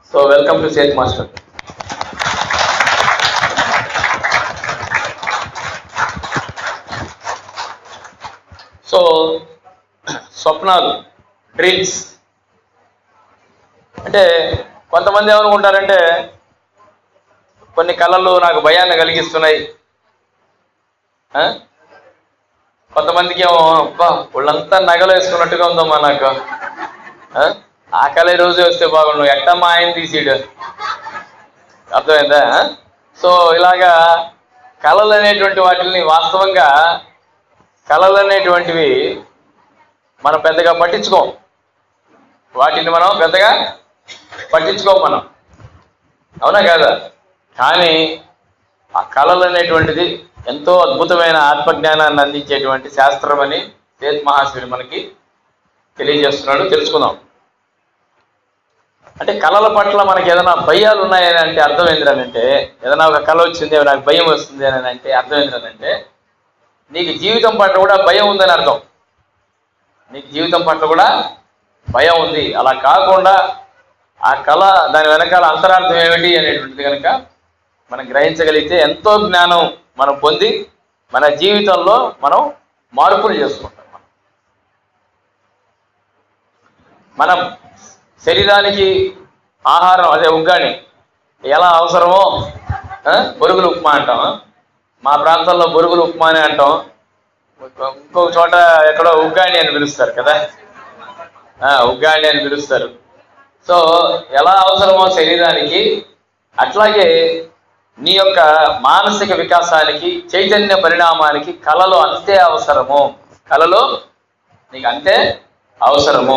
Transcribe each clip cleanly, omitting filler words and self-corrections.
So welcome to Seth Master. So స్వప్నాలు, dreams అంటే కొంతమంది ఏమనుకుంటారంటే కొన్ని కళలు నాకు భయాన్ని కలిగిస్తున్నాయి. కొంతమందికి ఏమో అబ్బా వాళ్ళంతా నగలు వేసుకున్నట్టుగా ఉందమ్మా నాకు, ఆ కళ రోజు వస్తే బాగుండు, ఎట్టమ్మా ఆయన తీసిడు, అర్థమైందా? సో ఇలాగా కళలు అనేటువంటి వాటిని వాస్తవంగా కళలు అనేటువంటివి మనం పెద్దగా పట్టించుకోం, వాటిని మనం పెద్దగా పట్టించుకోం మనం, అవునా కాదా? కానీ ఆ కళలు అనేటువంటిది ఎంతో అద్భుతమైన ఆత్మజ్ఞానాన్ని అందించేటువంటి శాస్త్రం అని సేత్ మహాశివుడు మనకి తెలియజేస్తున్నాడు. తెలుసుకుందాం. అంటే కళల పట్ల మనకి ఏదైనా భయాలు ఉన్నాయని అంటే అర్థం ఏంటంటే, ఏదైనా ఒక కళ వచ్చింది నాకు భయం వస్తుంది అని అంటే అర్థం ఏంటంటే నీకు జీవితం పట్ల కూడా భయం ఉందని అర్థం. నీకు జీవితం పట్ల కూడా భయం ఉంది. అలా కాకుండా ఆ కళ దాని వెనకాల అంతరార్థం ఏమిటి అనేటువంటిది కనుక మనం గ్రహించగలిగితే ఎంతో జ్ఞానం మనం పొంది మన జీవితంలో మనం మార్పులు చేసుకుంటాం. మన శరీరానికి ఆహారం అదే ఉగ్గాని ఎలా అవసరమో బొరుగులు ఉప్మా అంటాం, మా ప్రాంతంలో బొరుగులు ఉప్మా అని అంటాం, ఇంకొక చోట ఎక్కడో ఉగ్గాని అని పిలుస్తారు కదా, ఉగ్గాని అని పిలుస్తారు. సో ఎలా అవసరమో శరీరానికి అట్లాగే నీ యొక్క మానసిక వికాసానికి, చైతన్య పరిణామానికి కళలు అంతే అవసరము. కళలు నీకు అంతే అవసరము.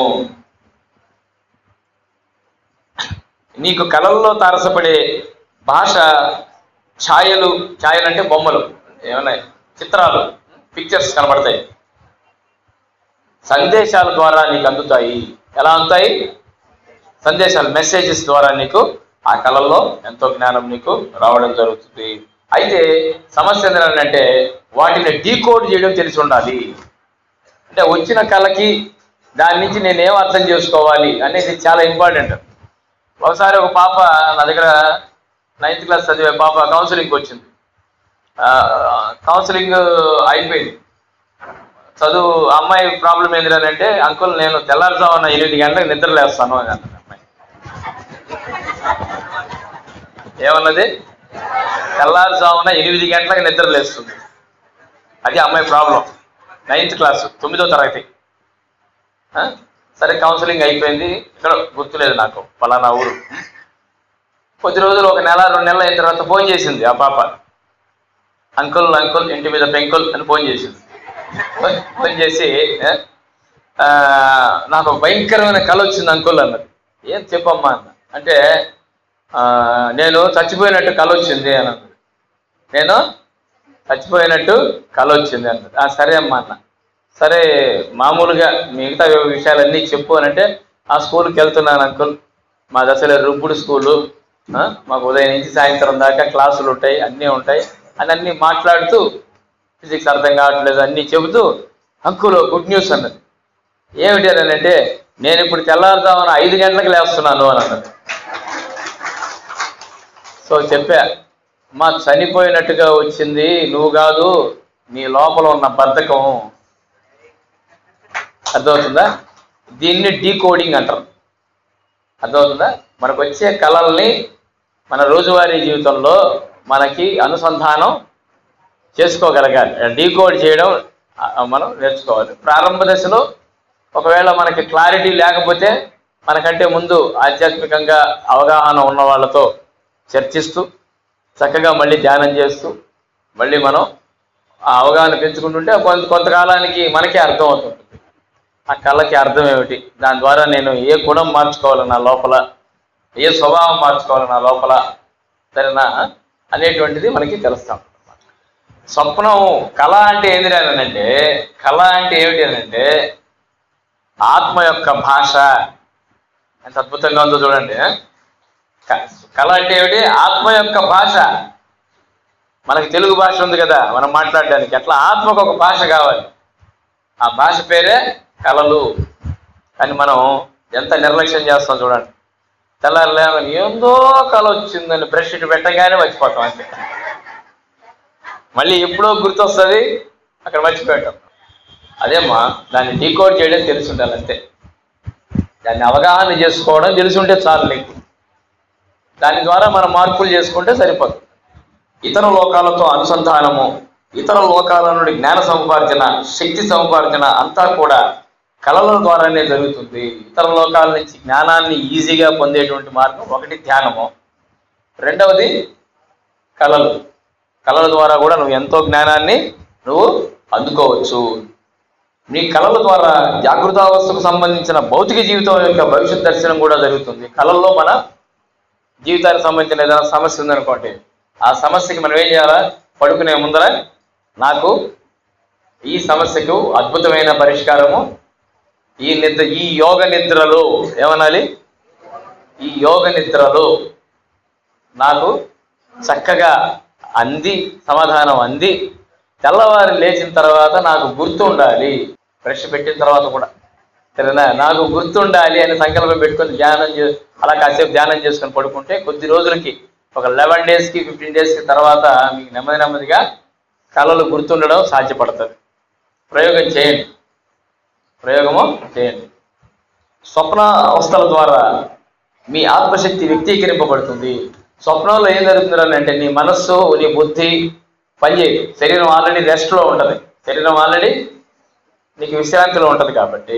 నీకు కళల్లో తారసపడే భాష, ఛాయలు అంటే బొమ్మలు, ఏమన్నా చిత్రాలు, పిక్చర్స్ కనబడతాయి, సందేశాల ద్వారా నీకు అందుతాయి. ఎలా అందుతాయి? సందేశాలు, మెసేజెస్ ద్వారా నీకు ఆ కళల్లో ఎంతో జ్ఞానం నీకు రావడం జరుగుతుంది. అయితే సమస్య ఏంటంటే వాటిని డీకోడ్ చేయడం తెలిసి ఉండాలి. అంటే వచ్చిన కళకి దాని నుంచి నేనేం అర్థం చేసుకోవాలి అనేది చాలా ఇంపార్టెంట్. ఒకసారి ఒక పాప నా దగ్గర 9th క్లాస్ చదివే పాప కౌన్సిలింగ్కి వచ్చింది. కౌన్సిలింగ్ అయిపోయింది, చదువు. అమ్మాయి ప్రాబ్లం ఏంటంటే అంకుల్ నేను తెల్లారుజామున 8 గంటలకు నిద్రలేస్తాను అని అన్నది. అమ్మాయి ఏమన్నది? తెల్లారుజామున 8 గంటలకు నిద్రలేస్తుంది. అది అమ్మాయి ప్రాబ్లం. 9th క్లాస్, 9వ తరగతి. సరే కౌన్సిలింగ్ అయిపోయింది. ఇక్కడ గుర్తులేదు నాకు పలానా ఊరు. కొద్ది రోజులు, 1 నెల 2 నెలలు అయిన తర్వాత ఫోన్ చేసింది ఆ పాప. అంకుల్ ఇంటి మీద పెంకుల్ అని ఫోన్ చేసింది. ఫోన్ చేసి నాకు భయంకరమైన కళ వచ్చింది అంకుల్ అన్నది. ఏం చెప్పమ్మా అన్న అంటే నేను చచ్చిపోయినట్టు కళ వచ్చింది అన్నది. నేను చచ్చిపోయినట్టు కళ వచ్చింది అన్నది. సరే అమ్మా అన్న. సరే మామూలుగా మిగతా విషయాలన్నీ చెప్పు అని అంటే, ఆ స్కూల్కి వెళ్తున్నాను అంకుల్, మా దశలో రుబ్బుడు స్కూలు, మాకు ఉదయం నుంచి సాయంత్రం దాకా క్లాసులు ఉంటాయి, అన్నీ ఉంటాయి అని అన్నీ మాట్లాడుతూ, ఫిజిక్స్ అర్థం కావట్లేదు అన్నీ చెబుతూ, అంకుల్ గుడ్ న్యూస్ అన్నది. ఏమిటి అని అంటే, నేను ఇప్పుడు తెల్లారుజామున 5 గంటలకు లేస్తున్నాను అని అన్నది. సో చెప్పా, మా చనిపోయినట్టుగా వచ్చింది నువ్వు కాదు, నీ లోపల ఉన్న బద్ధకం. అర్థమవుతుందా? దీన్ని డీకోడింగ్ అంటారు. అర్థమవుతుందా? మనకు వచ్చే కళల్ని మన రోజువారీ జీవితంలో మనకి అనుసంధానం చేసుకోగలగాలి, డీకోడ్ చేయడం మనం నేర్చుకోవాలి. ప్రారంభ దశలో ఒకవేళ మనకి క్లారిటీ లేకపోతే మనకంటే ముందు ఆధ్యాత్మికంగా అవగాహన ఉన్న వాళ్ళతో చర్చిస్తూ చక్కగా మళ్ళీ ధ్యానం చేస్తూ మళ్ళీ మనం ఆ అవగాహన పెంచుకుంటుంటే కొంతకాలానికి మనకే అర్థం అవుతుంది ఆ కళకి అర్థం ఏమిటి, దాని ద్వారా నేను ఏ గుణం మార్చుకోవాలి నా లోపల, ఏ స్వభావం మార్చుకోవాలి నా లోపల, సరేనా అనేటువంటిది మనకి తెలుస్తాం. స్వప్నం కళ అంటే ఏంటి అంటే, కళ అంటే ఏమిటి అంటే ఆత్మ యొక్క భాష. ఎంత అద్భుతంగా ఉందో చూడండి. కళ అంటే ఏమిటి? ఆత్మ యొక్క భాష. మనకి తెలుగు భాష ఉంది కదా మనం మాట్లాడడానికి, అట్లా ఆత్మకు ఒక భాష కావాలి. ఆ భాష పేరే కళలు. కానీ మనం ఎంత నిర్లక్ష్యం చేస్తాం చూడండి. తెల్లారులేమని ఏందో కళ వచ్చిందని బ్రష్ ఇటు పెట్టగానే మర్చిపోతాం అంతే. మళ్ళీ ఎప్పుడో గుర్తొస్తుంది, అక్కడ మర్చిపోయాం. అదేమ్మా, దాన్ని డీకోడ్ చేయడం తెలిసి ఉండాలి అంతే. దాన్ని అవగాహన చేసుకోవడం తెలిసి ఉంటే చాలు నీకు. దాని ద్వారా మనం మార్పులు చేసుకుంటే సరిపోతుంది. ఇతర లోకాలతో అనుసంధానము, ఇతర లోకాల నుండి జ్ఞాన సముపార్జన, శక్తి సముపార్జన అంతా కూడా కళల ద్వారానే జరుగుతుంది. ఇతర లోకాల నుంచి జ్ఞానాన్ని ఈజీగా పొందేటువంటి మార్గం ఒకటి ధ్యానము, రెండవది కళలు. కళల ద్వారా కూడా నువ్వు ఎంతో జ్ఞానాన్ని నువ్వు అందుకోవచ్చు. నీ కళల ద్వారా జాగృతావస్థకు సంబంధించిన భౌతిక జీవితం యొక్క భవిష్యత్ దర్శనం కూడా జరుగుతుంది. కళల్లో మన జీవితానికి సంబంధించిన ఏదైనా సమస్య ఉందనుకోండి, ఆ సమస్యకి మనం ఏం చేయాలా? పడుకునే ముందర నాకు ఈ సమస్యకు అద్భుతమైన పరిష్కారము ఈ యోగ నిద్రలో ఏమనాలి? ఈ యోగ నిద్రలో నాకు చక్కగా అంది, సమాధానం అంది. తెల్లవారు లేచిన తర్వాత నాకు గుర్తుండాలి, బ్రష్ పెట్టిన తర్వాత కూడా సరేనా, నాకు గుర్తుండాలి అని సంకల్పం పెట్టుకొని అలా కాసేపు ధ్యానం చేసుకొని పడుకుంటే కొద్ది రోజులకి, ఒక 11 డేస్కి 15 డేస్కి తర్వాత మీకు నెమ్మదిగా కళలు గుర్తుండడం సాధ్యపడుతుంది. ప్రయోగం చేయండి. స్వప్న అవస్థల ద్వారా మీ ఆత్మశక్తి వ్యక్తీకరింపబడుతుంది. స్వప్నంలో ఏం జరుగుతుందని అంటే నీ మనస్సు, నీ బుద్ధి పనిచేయదు. శరీరం ఆల్రెడీ రెస్ట్లో ఉంటుంది. శరీరం ఆల్రెడీ నీకు విశ్రాంతిలో ఉంటుంది కాబట్టి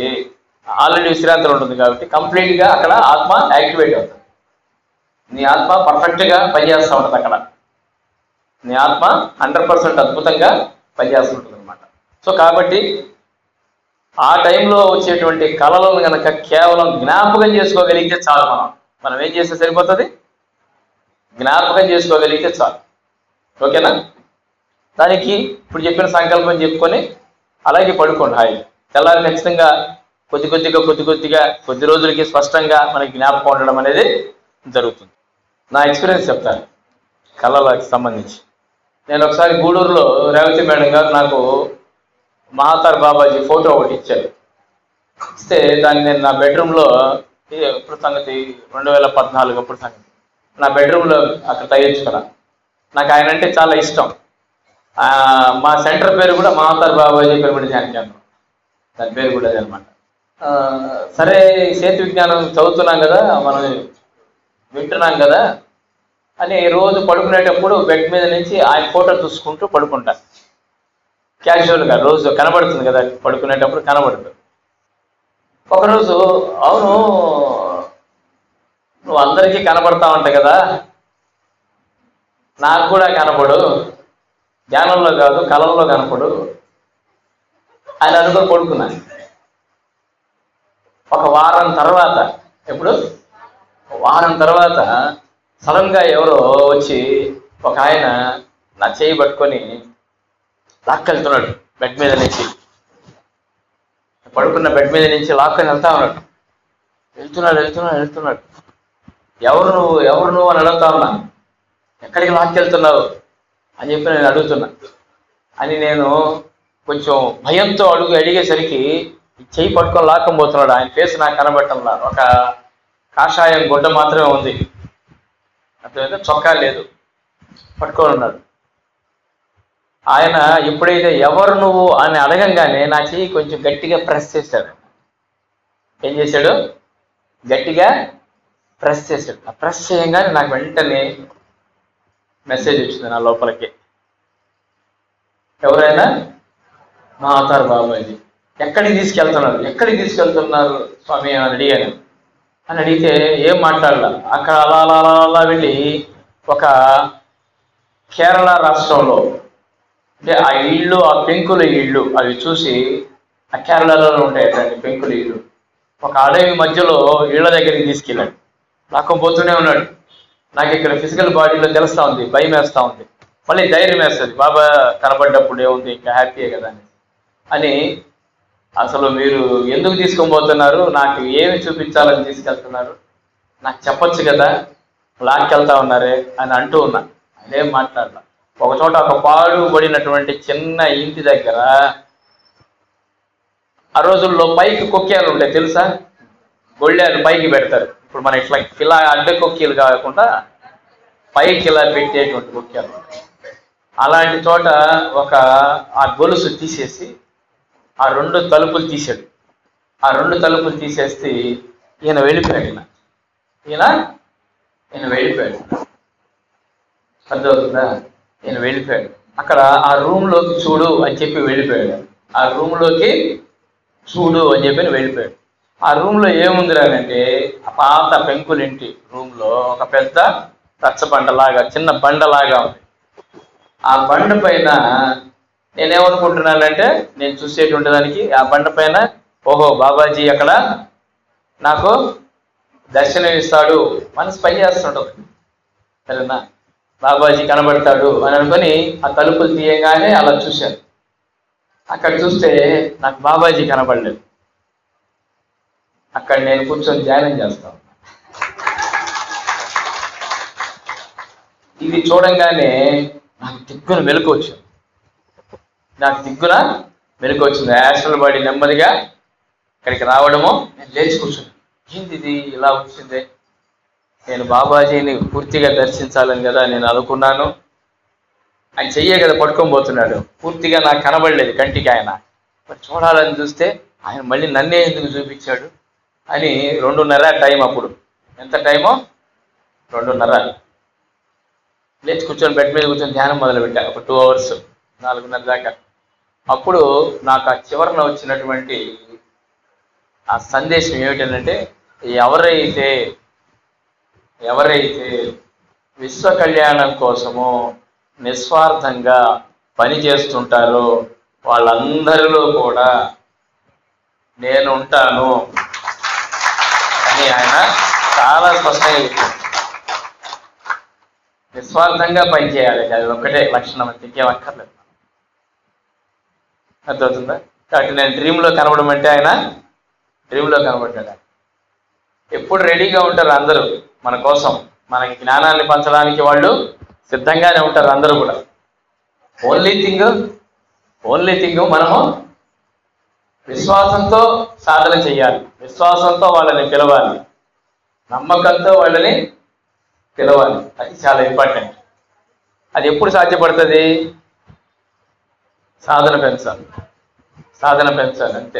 కంప్లీట్గా అక్కడ ఆత్మ యాక్టివేట్ అవుతుంది. నీ ఆత్మ పర్ఫెక్ట్గా పనిచేస్తూ ఉంటుంది. అక్కడ నీ ఆత్మ 100% అద్భుతంగా పనిచేస్తుంటుంది అనమాట. సో కాబట్టి ఆ టైంలో వచ్చేటువంటి కళలను కనుక కేవలం జ్ఞాపకం చేసుకోగలిగితే చాలు. మనం ఏం చేస్తే సరిపోతుంది? జ్ఞాపకం చేసుకోగలిగితే చాలు. ఓకేనా? దానికి ఇప్పుడు చెప్పిన సంకల్పం చెప్పుకొని అలాగే పడుకోండి హాయి. తెల్లారి ఖచ్చితంగా కొద్ది రోజులకి స్పష్టంగా మనకి జ్ఞాపకం ఉండడం అనేది జరుగుతుంది. నా ఎక్స్పీరియన్స్ చెప్తాను కళలకు సంబంధించి. నేను ఒకసారి గూడూరులో రేవతి మేడం గారు నాకు మహాతార్ బాబాజీ ఫోటో ఒకటి ఇచ్చారు. ఇస్తే దాన్ని నేను నా బెడ్రూమ్లో, ఎప్పుడు సంగతి 2014 అప్పుడు సంగతి, నా బెడ్రూమ్లో అక్కడ తయారించుకున్నాను. నాకు ఆయన అంటే చాలా ఇష్టం. మా సెంటర్ పేరు కూడా మహాతార్ బాబాజీ పిరమిడ్ ధ్యాన కేంద్రం, దాని పేరు కూడా అదనమాట. సరే, సేతు విజ్ఞానం చదువుతున్నాం కదా, మనం వింటున్నాం కదా అని రోజు పడుకునేటప్పుడు బెడ్ మీద నుంచి ఆయన ఫోటో చూసుకుంటూ పడుకుంటా. క్యాజువల్గా రోజు కనబడుతుంది కదా, పడుకునేటప్పుడు కనబడుతుంది. ఒకరోజు, అవును నువ్వు అందరికీ కనబడతా ఉంటావు కదా, నాకు కూడా కనపడు, ధ్యానంలో కాదు కళల్లో కనపడు అని అనుకుని పడుకున్నాను. ఒక వారం తర్వాత సడన్గా ఎవరో వచ్చి ఒక ఆయన నా చేయి పట్టుకొని లాక్కెళ్తున్నాడు. బెడ్ మీద నుంచి, పడుకున్న బెడ్ మీద నుంచి లాక్కొని వెళ్తున్నాడు. ఎవరు నువ్వు అని అడుగుతా ఉన్నా. ఎక్కడికి లాక్కెళ్తున్నావు అని చెప్పి నేను అడుగుతున్నా. అని నేను కొంచెం భయంతో అడిగేసరికి చెయ్యి పట్టుకొని లాక్కపోతున్నాడు. ఆయన ఫేస్ నాకు కనబట్టంలా, ఒక కాషాయం గుడ్డ మాత్రమే ఉంది, అర్థమైతే చొక్కా లేదు, పట్టుకొని ఉన్నాడు. ఆయన ఎప్పుడైతే ఎవరు నువ్వు అని అడగంగానే నా చెయ్యి కొంచెం గట్టిగా ప్రెస్ చేశాడు. ఏం చేశాడు? గట్టిగా ప్రెస్ చేశాడు. ఆ ప్రెస్ చేయంగానే నాకు వెంటనే మెసేజ్ వచ్చింది నా లోపలికి. ఎవరైనా మహాతార్ బాబాజీ. ఎక్కడికి తీసుకెళ్తున్నారు స్వామి అని అడిగాను. అని అడిగితే ఏం మాట్లాడాల. అక్కడ అలా వెళ్ళి ఒక కేరళ రాష్ట్రంలో, అంటే ఆ ఇళ్ళు, ఆ పెంకుల ఇళ్ళు అవి చూసి, ఆ కేరళలో ఉంటాయి అట్లాంటి పెంకుల ఇళ్ళు, ఒక అడవి మధ్యలో ఇళ్ల దగ్గరికి తీసుకెళ్ళాడు. లాక్కపోతూనే ఉన్నాడు. నాకు ఇక్కడ ఫిజికల్ బాడీలో తెలుస్తూ ఉంది, భయం వేస్తూ ఉంది, మళ్ళీ ధైర్యం వేస్తుంది. బాబా కనబడ్డప్పుడు ఏముంది, ఇంకా హ్యాపీయే కదా అని. అసలు మీరు ఎందుకు తీసుకొని పోతున్నారు, నాకు ఏమి చూపించాలని తీసుకెళ్తున్నారు, నాకు చెప్పొచ్చు కదా, లాక్కెళ్తా ఉన్నారే అని అంటూ ఉన్నా. అదేం మాట్లాడలా. ఒక చోట ఒక పాడుబడినటువంటి చిన్న ఇంటి దగ్గర, ఆ రోజుల్లో పైకి కొక్కేలు ఉంటాయి తెలుసా, గొళ్ళెలు పైకి పెడతారు. ఇప్పుడు మన ఇలా అడ్డ కొక్కీలు కాకుండా పైకి ఇలా పెట్టేటువంటి కొక్కేలు. అలాంటి చోట ఆ గొలుసు తీసేసి ఆ 2 తలుపులు తీసాడు. ఆ 2 తలుపులు తీసేస్తే ఈయన వెళ్ళిపోయాడు. ఈయన వెళ్ళిపోయాడు. అర్థమవుతుందా? ఈయన వెళ్ళిపోయాడు. అక్కడ ఆ రూమ్లోకి చూడు అని చెప్పి వెళ్ళిపోయాడు. ఆ రూమ్లోకి చూడు అని చెప్పి వెళ్ళిపోయాడు. ఆ రూమ్లో ఏముందిరానంటే ఆ పాత పెంకులింటి రూమ్లో ఒక పెద్ద రచ్చబండలాగా, చిన్న బండలాగా ఉంది. ఆ బండ పైన నేనేమనుకుంటున్నానంటే, నేను చూసేటువంటి దానికి ఆ బండ పైన ఓహో బాబాజీ అక్కడ నాకు దర్శనం ఇస్తాడు మనసు పని చేస్తుంటుంది. సరేనా? బాబాజీ కనబడతాడు అని అనుకొని ఆ తలుపులు తీయగానే అలా చూశాను. అక్కడ చూస్తే నాకు బాబాజీ కనబడలేదు. అక్కడ నేను కూర్చొని ధ్యానం చేస్తాను. ఇది చూడంగానే నాకు దిగ్గున మెలకు వచ్చింది. యాస్ట్రల్ బాడీ నెమ్మదిగా ఇక్కడికి రావడము, నేను లేచి కూర్చున్నాను. ఏంది ఇది ఇలా వచ్చింది? నేను బాబాజీని పూర్తిగా దర్శించాలని కదా నేను అనుకున్నాను. ఆయన చెయ్యే కదా పట్టుకొని పోతున్నాడు. పూర్తిగా నాకు కనబడలేదు కంటికి ఆయన. మరి చూడాలని చూస్తే ఆయన మళ్ళీ నన్నే ఎందుకు చూపించాడు అని 2:30 టైం. అప్పుడు ఎంత టైమో? 2:30. లేచి కూర్చొని బెడ్ మీద కూర్చొని ధ్యానం మొదలుపెట్టాను. ఒక 2 అవర్స్, 4:30 దాకా. అప్పుడు నాకు ఆ చివరన వచ్చినటువంటి ఆ సందేశం ఏమిటంటే, ఎవరైతే విశ్వ కళ్యాణం కోసము నిస్వార్థంగా పని చేస్తుంటారో వాళ్ళందరిలో కూడా నేను ఉంటాను అని ఆయన చాలా స్పష్టంగా చెప్పారు. నిస్వార్థంగా పనిచేయాలి, అది ఒక్కటే లక్షణం, ఇంకేం అక్కర్లేదు. అర్థమవుతుందా? కాబట్టి నేను డ్రీమ్లో కనబడడం అంటే ఆయన డ్రీమ్లో కనబడ్డాడు. ఎప్పుడు రెడీగా ఉంటారు అందరూ మన కోసం, మనకి జ్ఞానాన్ని పంచడానికి వాళ్ళు సిద్ధంగానే ఉంటారు అందరూ కూడా. ఓన్లీ థింగ్ మనము విశ్వాసంతో సాధన చేయాలి, విశ్వాసంతో వాళ్ళని పిలవాలి, నమ్మకంతో వాళ్ళని పిలవాలి. అది చాలా ఇంపార్టెంట్. అది ఎప్పుడు సాధ్యపడుతుంది? సాధన పెంచాలి అంతే.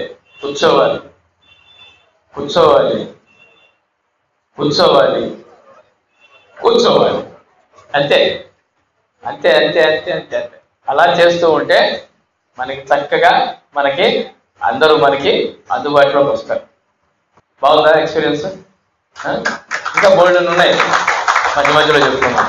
కూర్చోవాలి అంతే. అలా చేస్తూ ఉంటే మనకి చక్కగా అందరూ మనకి అందుబాటులోకి వస్తారు. బాగుందా ఎక్స్పీరియన్స్? ఇంకా బోల్డ్ ఉన్నాయి, మధ్యలో చెప్తున్నాను.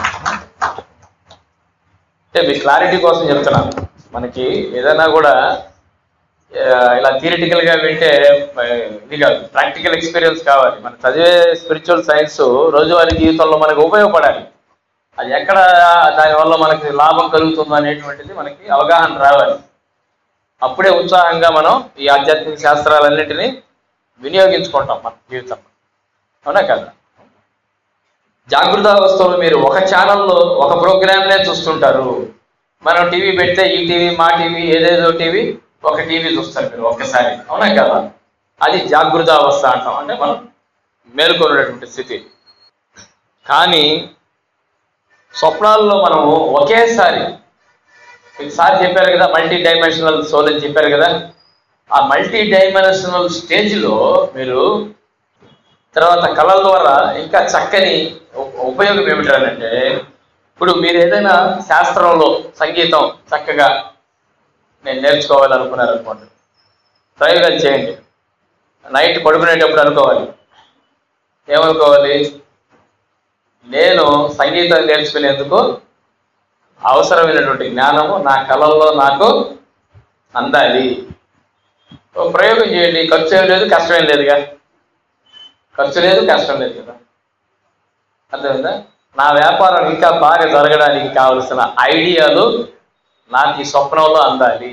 అంటే మీ క్లారిటీ కోసం చెప్తున్నాను. మనకి ఏదైనా కూడా ఇలా థియరిటికల్గా వింటే ఇది కాదు, ప్రాక్టికల్ ఎక్స్పీరియన్స్ కావాలి. మనం చదివే స్పిరిచువల్ సైన్స్ రోజువారీ జీవితంలో మనకు ఉపయోగపడాలి. అది ఎక్కడ దానివల్ల మనకి లాభం కలుగుతుందో అనేటువంటిది మనకి అవగాహన రావాలి. అప్పుడే ఉత్సాహంగా మనం ఈ ఆధ్యాత్మిక శాస్త్రాలన్నింటినీ వినియోగించుకుంటాం మన జీవితంలో. అవునా కదా? జాగృతావస్థలో మీరు ఒక ఛానల్లో ఒక ప్రోగ్రామ్నే చూస్తుంటారు. మనం టీవీ పెడితే ఈ టీవీ, మా టీవీ, ఏదేదో టీవీ, ఒక టీవీ చూస్తారు మీరు ఒక్కసారి. అవునా కదా? అది జాగృతావస్థ అంటాం, అంటే మనం మేల్కొనేటువంటి స్థితి. కానీ స్వప్నాల్లో మనము ఒకేసారి, ఒకసారి చెప్పారు కదా మల్టీ డైమెన్షనల్ సోల్ అని చెప్పారు కదా, ఆ మల్టీ డైమెన్షనల్ స్టేజ్లో మీరు తర్వాత కళల ద్వారా ఇంకా చక్కని ఉపయోగం ఏమిటంటే, ఇప్పుడు మీరు ఏదైనా శాస్త్రంలో సంగీతం చక్కగా నేను నేర్చుకోవాలనుకున్నారనుకోండి, ప్రయోగాలు చేయండి. నైట్ పడుకునేటప్పుడు అనుకోవాలి, ఏమనుకోవాలి? నేను సంగీతం నేర్చుకునేందుకు అవసరమైనటువంటి జ్ఞానము నా కళల్లో నాకు అందాలి. ప్రయోగం చేయండి. ఖర్చు ఏం లేదు, కష్టమేం లేదుగా. ఖర్చు లేదు, కష్టం లేదు కదా. అర్థమైందా? నా వ్యాపారం ఇంకా బాగా జరగడానికి కావలసిన ఐడియాలు నాకు ఈ స్వప్నంలో అందాలి.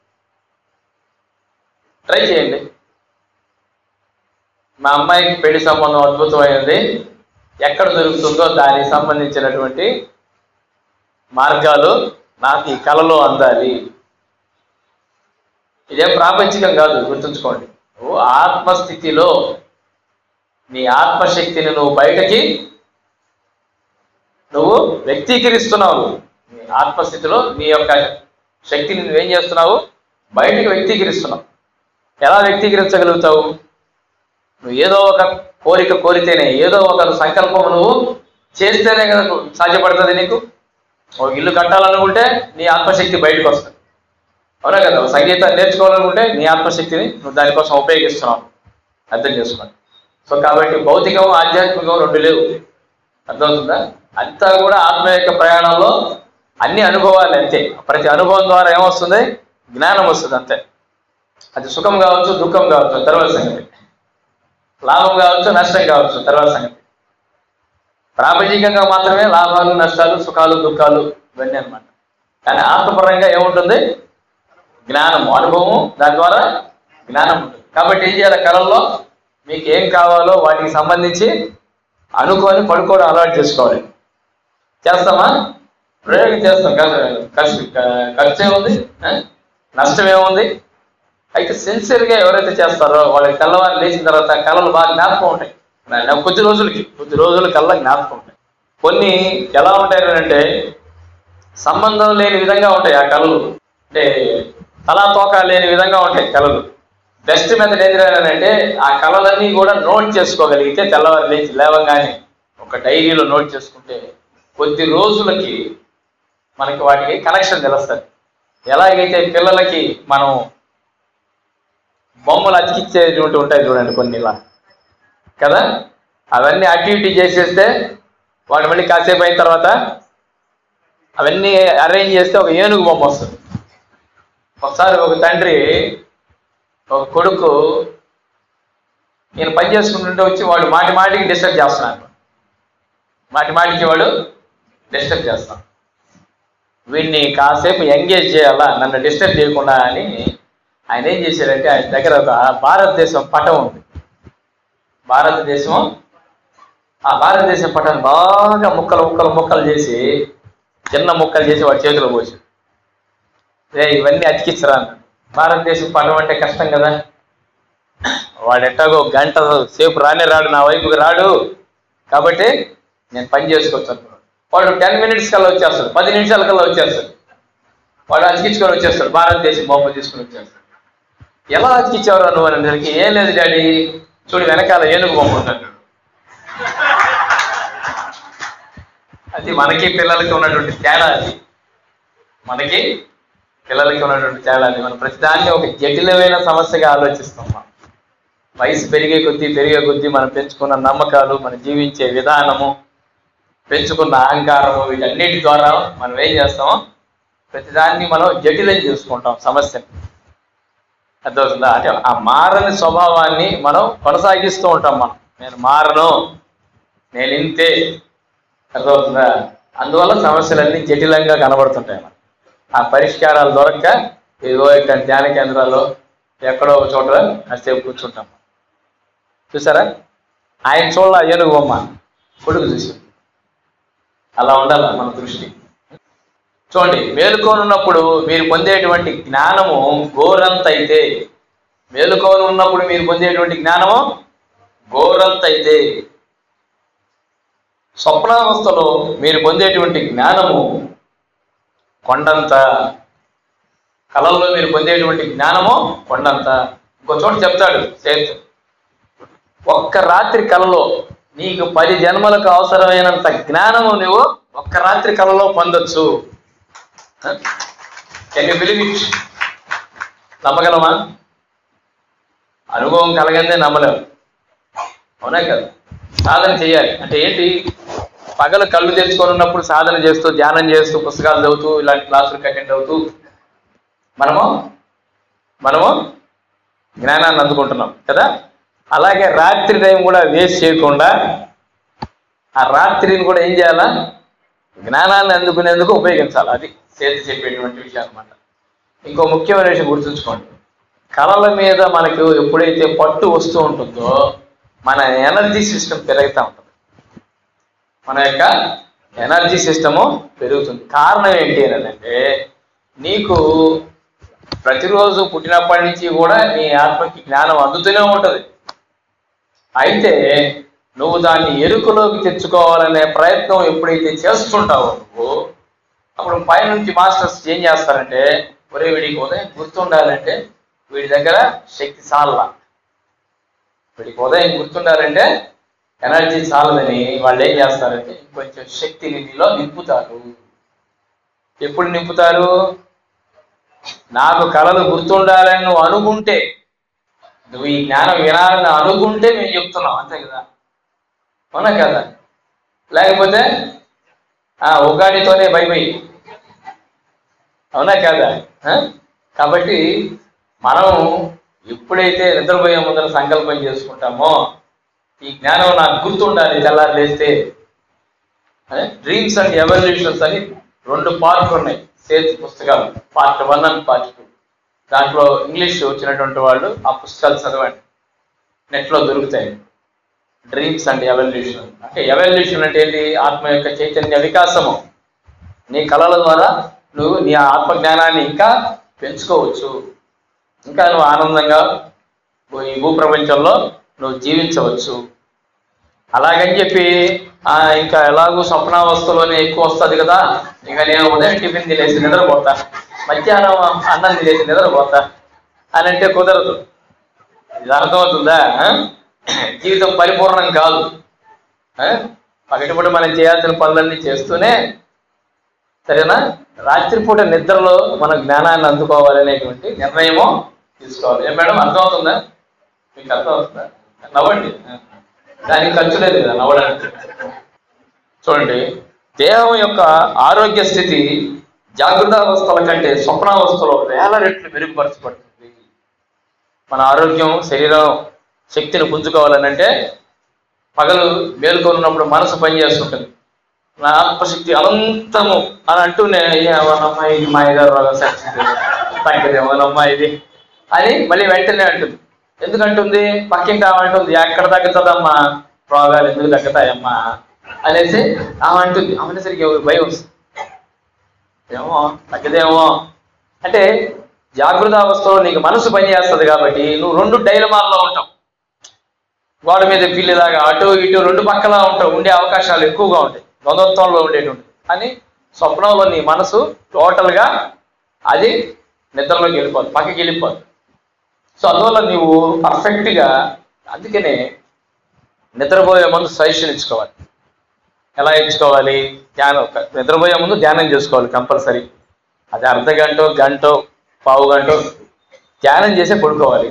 ట్రై చేయండి. మా అమ్మాయికి పెళ్లి సంబంధం అద్భుతమైనది, ఎక్కడ దొరుకుతుందో దానికి సంబంధించినటువంటి మార్గాలు నాకు ఈ కళలో అందాలి. ఇదేం ప్రాపంచికం కాదు, గుర్తుంచుకోండి. ఆత్మస్థితిలో నీ ఆత్మశక్తిని నువ్వు బయటకి నువ్వు వ్యక్తీకరిస్తున్నావు. నీ ఆత్మస్థితిలో నీ యొక్క శక్తిని నువ్వేం చేస్తున్నావు? బయటకు వ్యక్తీకరిస్తున్నావు. ఎలా వ్యక్తీకరించగలుగుతావు? నువ్వు ఏదో ఒక కోరిక కోరితేనే, ఏదో ఒక సంకల్పం నువ్వు చేస్తేనే కదా సాధ్యపడుతుంది. నీకు ఒక ఇల్లు కట్టాలనుకుంటే నీ ఆత్మశక్తి బయటకు వస్తుంది, అవునా కదా? సంగీతం నేర్చుకోవాలనుకుంటే నీ ఆత్మశక్తిని నువ్వు దానికోసం ఉపయోగిస్తున్నావు. అర్థం చేసుకోండి. సో కాబట్టి భౌతికం ఆధ్యాత్మికం రెండు లేవు. అర్థమవుతుందా? అంతా కూడా ఆత్మ యొక్క ప్రయాణంలో అన్ని అనుభవాలు అంతే. ప్రతి అనుభవం ద్వారా ఏమొస్తుంది? జ్ఞానం వస్తుంది అంతే. అది సుఖం కావచ్చు, దుఃఖం కావచ్చు, తర్వాత సంగతి. లాభం కావచ్చు, నష్టం కావచ్చు, తర్వాత సంగతి. ప్రాపంచికంగా మాత్రమే లాభాలు, నష్టాలు, సుఖాలు, దుఃఖాలు ఇవన్నీ అనమాట. కానీ ఆత్మపరంగా ఏముంటుంది? జ్ఞానము, అనుభవము, దాని ద్వారా జ్ఞానం ఉంటుంది. కాబట్టి ఏం చేయాలి? కళల్లో మీకు ఏం కావాలో వాటికి సంబంధించి అనుకొని పడుకోవడం అలవాటు చేసుకోవాలి. చేస్తామా? ప్రయోగం చేస్తాం. ఖర్చు ఏముంది, నష్టం ఏముంది? అయితే సిన్సియర్గా ఎవరైతే చేస్తారో వాళ్ళకి తెల్లవారు లేచిన తర్వాత కళలు బాగా జ్ఞాపకం ఉంటాయి. కొద్ది రోజుల కల్లా జ్ఞాపకం ఉంటాయి. కొన్ని ఎలా ఉంటాయి అంటే సంబంధం లేని విధంగా ఉంటాయి ఆ కళలు. అంటే తలా తోక లేని విధంగా ఉంటాయి కళలు. బెస్ట్ మెథడ్ ఏంటంటే ఆ కళలన్నీ కూడా నోట్ చేసుకోగలిగితే తెల్లవారు లేవగానే ఒక డైరీలో నోట్ చేసుకుంటే కొద్ది రోజులకి మనకి వాటికి కనెక్షన్ తెలుస్తుంది. ఎలాగైతే పిల్లలకి మనం బొమ్మలు అతికిచ్చేటువంటి ఉంటాయి చూడండి కొన్ని, ఇలా కదా, అవన్నీ యాక్టివిటీ చేసేస్తే వాడు మళ్ళీ కాసేపు అయిన తర్వాత అవన్నీ అరేంజ్ చేస్తే ఒక ఏనుగు బొమ్మ వస్తుంది. ఒకసారి ఒక తండ్రి ఒక కొడుకు నేను పని చేసుకుంటుంటే వచ్చి వాడు మాటికి డిస్టర్బ్ చేస్తున్నాడు. మాటికి వాడు డిస్టర్బ్ చేస్తాం. వీడిని కాసేపు ఎంగేజ్ చేయాలా, నన్ను డిస్టర్బ్ చేయకుండా అని ఆయన ఏం చేశారంటే ఆయన దగ్గర ఒక భారతదేశం పటం ఉంది. భారతదేశం పటాన్ని బాగా ముక్కలు చేసి చిన్న ముక్కలు చేసి వాడి చేతిలో పోసి ఇవన్నీ అతికిచ్చరా అన్నాడు. భారతదేశం పటం అంటే కష్టం కదా, వాడు ఎట్టాగో గంట సేపు రాడు, నా వైపుకి రాడు, కాబట్టి నేను పని చేసుకోవచ్చు అనుకున్నాడు. వాడు 10 minutes కల్లా వచ్చేస్తాడు, 10 నిమిషాల కల్లా వచ్చేస్తాడు. వాడు అతికించుకొని వచ్చేస్తాడు, భారతదేశం బొమ్మ తీసుకుని వచ్చేస్తాడు. ఎలా అతికించేవారు నువ్వు అని అందరికి? ఏం లేదు డాడీ, చూడు వెనకాల ఏనుగు బొమ్మ ఉంటాడు. అది మనకి పిల్లలకి ఉన్నటువంటి తేడా. మనకి పిల్లలకి ఉన్నటువంటి తేడా. మనం ప్రతిదాన్ని ఒక జటిలమైన సమస్యగా ఆలోచిస్తాం. వయసు పెరిగే కొద్దీ మనం పెంచుకున్న నమ్మకాలు, మనం జీవించే విధానము, పెంచుకున్న అహంకారము, వీటన్నిటి ద్వారా మనం ఏం చేస్తామో ప్రతిదాన్ని మనం జటిలం చేసుకుంటాం సమస్యని. అర్థమవుతుందా? అంటే ఆ మారని స్వభావాన్ని మనం కొనసాగిస్తూ ఉంటాం. నేను మారను, నేను ఇంతే. అర్థమవుతుందా? అందువల్ల సమస్యలన్నీ జటిలంగా కనబడుతుంటాయి. ఆ పరిష్కారాలు దొరక్క ఏదో ఇక్కడ ధ్యాన కేంద్రాల్లో ఎక్కడో ఒక చోట కాసేపు కూర్చుంటాం. చూసారా? ఆయన చూడాల ఏనుగు బొమ్మ, కొడుకు చూసి. అలా ఉండాలి మన దృష్టి. చూడండి, మేలుకోనున్నప్పుడు మీరు పొందేటువంటి జ్ఞానము గోరంతైతే, మేలుకోని ఉన్నప్పుడు మీరు పొందేటువంటి జ్ఞానము గోరంతైతే, స్వప్నావస్థలో మీరు పొందేటువంటి జ్ఞానము కొండంత, కళల్లో మీరు పొందేటువంటి జ్ఞానము కొండంత. ఇంకో చోట చెప్తాడు సేత్, ఒక్క రాత్రి కళలో నీకు 10 జన్మలకు అవసరమైనంత జ్ఞానము నువ్వు ఒక్క రాత్రి కళలో పొందొచ్చు. Can you believe it? నమ్మగలమా? అనుభవం కలగందే నమ్మలేము, అవునా కదా? సాధన చేయాలి. అంటే ఏంటి? పగలు కళ్ళు తెచ్చుకొని ఉన్నప్పుడు సాధన చేస్తూ, ధ్యానం చేస్తూ, పుస్తకాలు చదువుతూ, ఇలాంటి క్లాసులకు అటెండ్ అవుతూ మనము జ్ఞానాన్ని అందుకుంటున్నాం కదా. అలాగే రాత్రి టైం కూడా వేస్ట్ చేయకుండా ఆ రాత్రిని కూడా ఏం చేయాలా? జ్ఞానాన్ని అందుకునేందుకు ఉపయోగించాలి. అది చేతి చెప్పేటువంటి విషయం అనమాట. ఇంకో ముఖ్యమైన విషయం గుర్తుంచుకోండి, కళల మీద మనకు ఎప్పుడైతే పట్టు వస్తూ ఉంటుందో మన ఎనర్జీ సిస్టమ్ పెరుగుతూ ఉంటుంది. మన యొక్క ఎనర్జీ సిస్టము పెరుగుతుంది. కారణం ఏంటి అని అంటే, నీకు ప్రతిరోజు పుట్టినప్పటి నుంచి కూడా నీ ఆత్మకి జ్ఞానం అందుతూనే ఉంటుంది. అయితే నువ్వు దాన్ని ఎరుకలోకి తెచ్చుకోవాలనే ప్రయత్నం ఎప్పుడైతే చేస్తుంటావో నువ్వు, అప్పుడు పైనుంచి మాస్టర్స్ ఏం చేస్తారంటే, ఒరే వీడికి ఉదయం గుర్తుండాలంటే వీడి దగ్గర శక్తి చాలలా, వీడికి ఉదయం గుర్తుండాలంటే ఎనర్జీ చాలదని వాళ్ళు ఏం చేస్తారంటే ఇంకొంచెం శక్తిని నీలో నింపుతారు. ఎప్పుడు నింపుతారు? నాకు కళలు గుర్తుండాలని నువ్వు అనుకుంటే, నువ్వు ఈ జ్ఞానం వినాలని అనుకుంటే మేము చెప్తున్నాం, అంతే కదా, అవునా కదా? లేకపోతే ఉగాడితోనే బై బై, అవునా కదా? కాబట్టి మనం ఎప్పుడైతే నిద్రపోయే ముందర సంకల్పం చేసుకుంటామో, ఈ జ్ఞానం నాకు గుర్తుండాలి తెల్లారి లేస్తే. డ్రీమ్స్ అండ్ ఎవల్యూషన్స్ అని 2 పార్ట్లు ఉన్నాయి సేత్ పుస్తకాలు, పార్ట్ 1 అండ్ పార్ట్ 2. దాంట్లో ఇంగ్లీష్ వచ్చినటువంటి వాళ్ళు ఆ పుస్తకాలు చదవండి, నెట్లో దొరుకుతాయి. డ్రీమ్స్ అండ్ ఎవల్యూషన్ అంటే, ఎవల్యూషన్ అంటే ఏంటి? ఆత్మ యొక్క చైతన్య వికాసము. నీ కళల ద్వారా నువ్వు నీ ఆత్మజ్ఞానాన్ని ఇంకా పెంచుకోవచ్చు, ఇంకా నువ్వు ఆనందంగా ఈ భూప్రపంచంలో నువ్వు జీవించవచ్చు. అలాగని చెప్పి ఇంకా ఎలాగూ స్వప్నావస్థలోనే ఎక్కువ వస్తుంది కదా, ఇక నేను ఉదయం టిఫిన్ తినేసి నిద్రపోతా, మధ్యాహ్నం అన్నం తినేసి నిద్రపోతా అని అంటే కుదరదు. ఇది అర్థమవుతుందా? జీవితం పరిపూర్ణం కాదు. పగటిపూట మనం చేయాల్సిన పనులన్నీ చేస్తూనే, సరేనా, రాత్రిపూట నిద్రలో మన జ్ఞానాన్ని అందుకోవాలనేటువంటి నిర్ణయము తీసుకోవాలి. ఏం మేడం, అర్థమవుతుందా? మీకు అర్థమవుతుందా? నవ్వండి, దానికి ఖర్చు లేదు కదా నవ్వడానికి. చూడండి, దేహం యొక్క ఆరోగ్య స్థితి జాగృతావస్థల కంటే స్వప్నావస్థలో 1000 రెట్లు మెరుగుపరచబడుతుంది. మన ఆరోగ్యం, శరీరం శక్తిని పుంజుకోవాలనంటే పగలు మేలుకొన్నప్పుడు మనసు పనిచేస్తుంటుంది. నా ఆత్మశక్తి అనంతము అని అంటూనే ఏమోనమ్మా ఇది మాయగారు రోగం తగ్గదేమోనమ్మా ఇది అని మళ్ళీ వెంటనే అంటుంది. ఎందుకంటుంది? పక్కింటి ఆమె అంటుంది, ఎక్కడ తగ్గుతుందమ్మా రోగాలు, ఎందుకు తగ్గుతాయమ్మా అనేసి ఆమె అంటుంది. ఆమెసరికి ఎవరు భయం వస్తుంది, ఏమో తగ్గదేమో అంటే జాగృత అవస్థలో నీకు మనసు పనిచేస్తుంది కాబట్టి నువ్వు 2 డైలమాల్లో ఉంటావు. గోడ మీద పిల్లిలాగా అటు ఇటు 2 పక్కలా ఉంటావు, ఉండే అవకాశాలు ఎక్కువగా ఉంటాయి, ద్వంద్వత్వంలో ఉండేటువంటి. అని స్వప్నంలో నీ మనసు టోటల్గా అది నిద్రలోకి వెళ్ళిపోదు, పక్కకి వెళ్ళిపోదు. సో అందువల్ల నువ్వు పర్ఫెక్ట్గా, అందుకనే నిద్రపోయే ముందు సజెషన్ ఇచ్చుకోవాలి. ఎలా ఇచ్చుకోవాలి? ధ్యానం, నిద్రపోయే ముందు ధ్యానం చేసుకోవాలి కంపల్సరీ. అది అర్ధగంట, గంటో, పావు గంట ధ్యానం చేసే పడుకోవాలి.